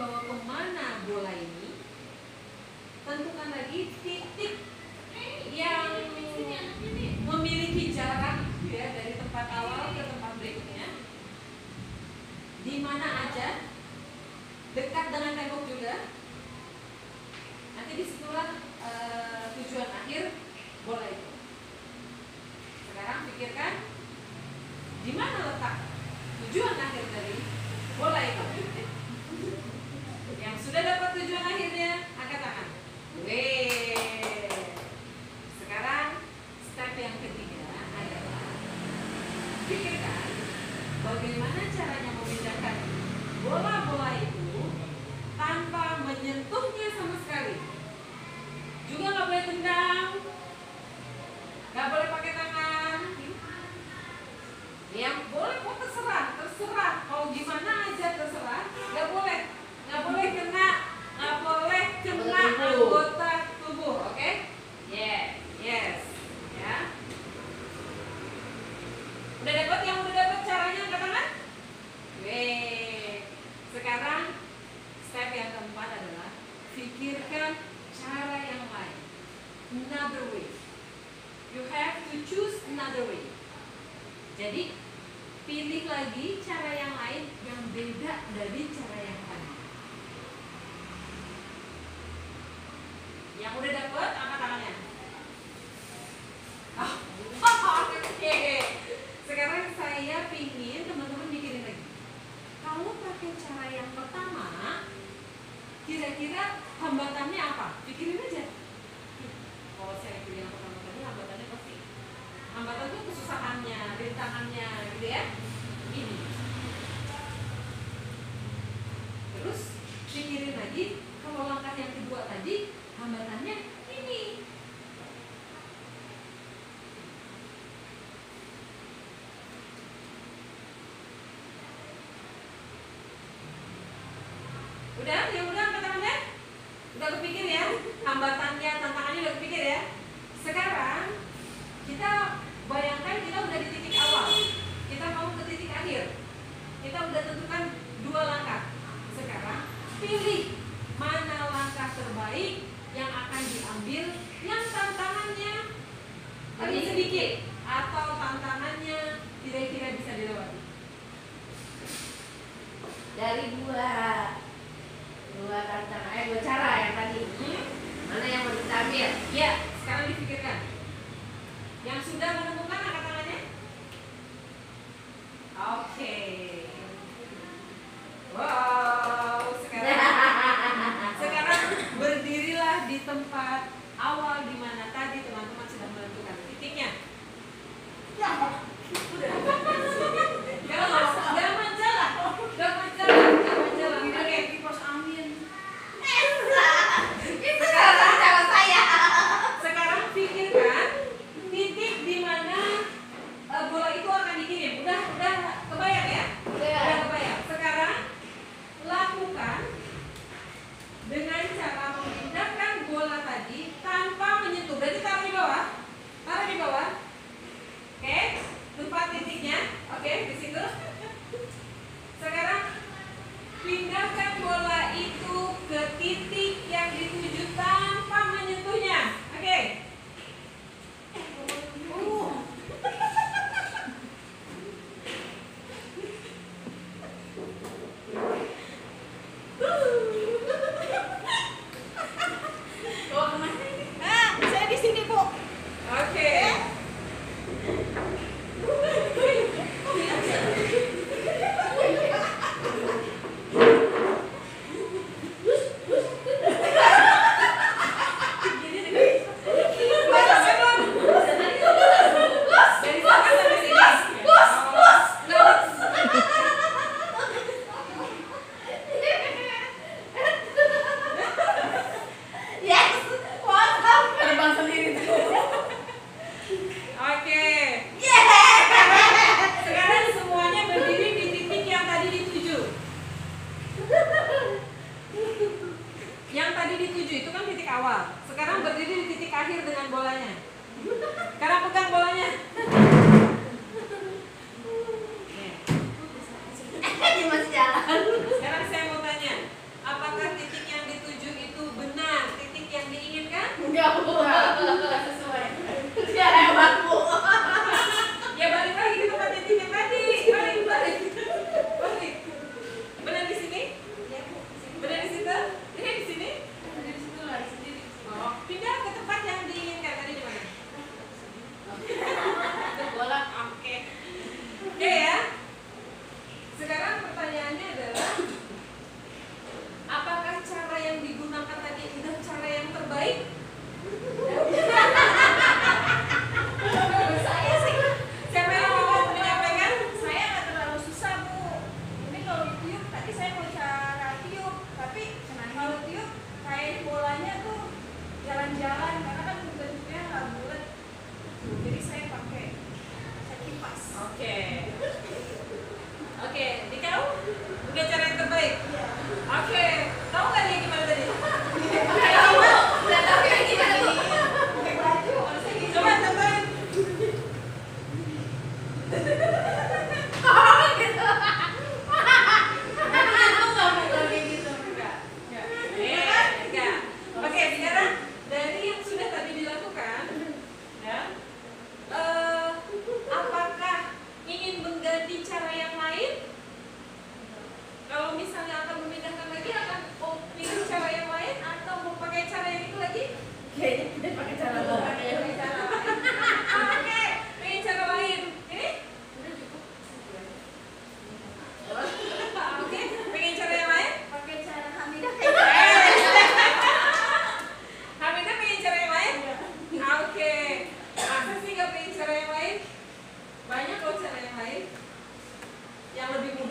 dibawa kemana bola ini, tentukan lagi titik yang memiliki jarak ya dari tempat awal ke tempat berikutnya. Di mana aja, dekat dengan tembok juga. Nanti disitulah tujuan akhir bola itu. Sekarang pikirkan di mana letak tujuan akhir dari bola itu. Yang sudah dapat tujuan akhirnya angkat tangan. Weh. Sekarang step yang ketiga adalah pikirkan bagaimana caranya memindahkan bola-bola itu tanpa menyentuhnya sama sekali. Juga nggak boleh tendang, nggak boleh pakai tangan. Yang boleh kok terserah. Kalau gimana aja terserah. Nggak boleh kena anggota tubuh, oke? Yes, ya. Udah dapat caranya angkat tangan? Sekarang step yang keempat adalah pikirkan cara yang lain. Another way. You have to choose another way. Jadi pilih lagi cara yang lain yang beda dari cara yang tadi. Yang udah dapet angkat tangannya. Oke. Sekarang saya pingin teman-teman mikirin lagi. Kalau pakai cara yang pertama, kira-kira hambatannya apa? Pikirin aja. Kalau saya pilih yang pertama tadi, hambatannya pasti. Hambatannya kesusahannya, rintangannya, gitu ya. Ini. Terus pikirin lagi, kalau langkah yang kedua tadi, hambatannya ini. Yang udah angkat tangannya? Udah kepikir ya? Hambatannya, tantangannya udah kepikir ya? Sekarang kita bayangkan kita udah di titik awal. Kita mau ke titik akhir. Kita udah tentukan 2 langkah. Sekarang pilih mana langkah terbaik yang akan diambil, yang tantangannya paling sedikit atau tantangannya kira-kira bisa dilewati. Dari dua tantangan, 2 cara yang tadi. Mana yang mau kita ambil? Ya, sekarang dipikirkan. Yang sudah menemukan angkat tangannya? Oke. Wow, sekarang berdirilah di tempat awal di mana tadi teman-teman sudah menentukan titiknya. Ya, udah. Jangan jalan. Oke, kipas angin. Sekarang cara saya. Sekarang pikirkan titik di mana bola itu akan dikirim. Udah kebayang ya? Udah kebayang. Sekarang lakukan dengan cara memindahkan bola tadi tanpa menyentuh. Berarti taruh di bawah. Oke, tempat titiknya. Oke, di situ. Sekarang pindahkan bola itu ke titik yang dituju tanpa menyentuhnya. Oke. Saya di sini, Bu. Oke.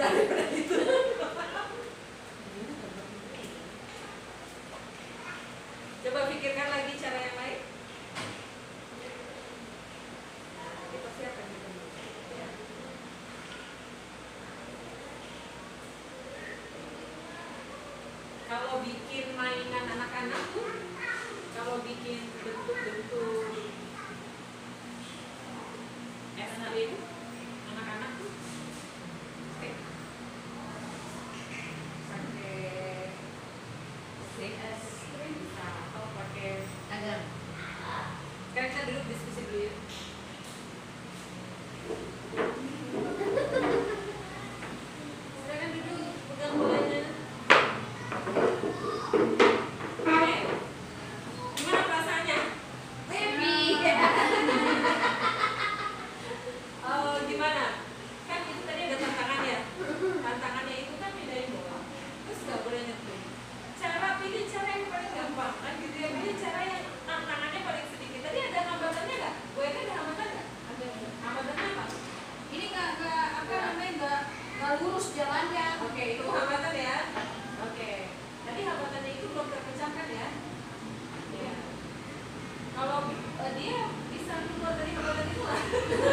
daripada itu. Coba pikirkan lagi cara yang lain. Kita siapkan gitu. Ya. Kalau bikin mainan anak-anak tuh, kalau bikin bentuk-bentuk es krim anak-anak tuh pakai es krim bisa, atau pakai Agar. sekarang kita duduk diskusi dulu ya. Silakan duduk, pegang bolanya. Oke, gimana perasaannya? Happy. Gimana? Kan itu tadi ada tantangan ya. Tantangannya itu kan pindahin bola, terus nggak boleh nyentuh. Pilih cara yang paling gampang kan gitu ya. Pilih cara yang tantangannya paling sedikit. Tadi ada hambatannya nggak? Gue kan ada hambatan nggak? Ada. Hambatannya apa? Ini nggak apa namanya nggak lurus jalannya. Oke, itu hambatan ya. Oke. Tadi hambatannya itu belum terpecahkan ya. Iya. Kalau dia bisa keluar dari hambatan itu lah.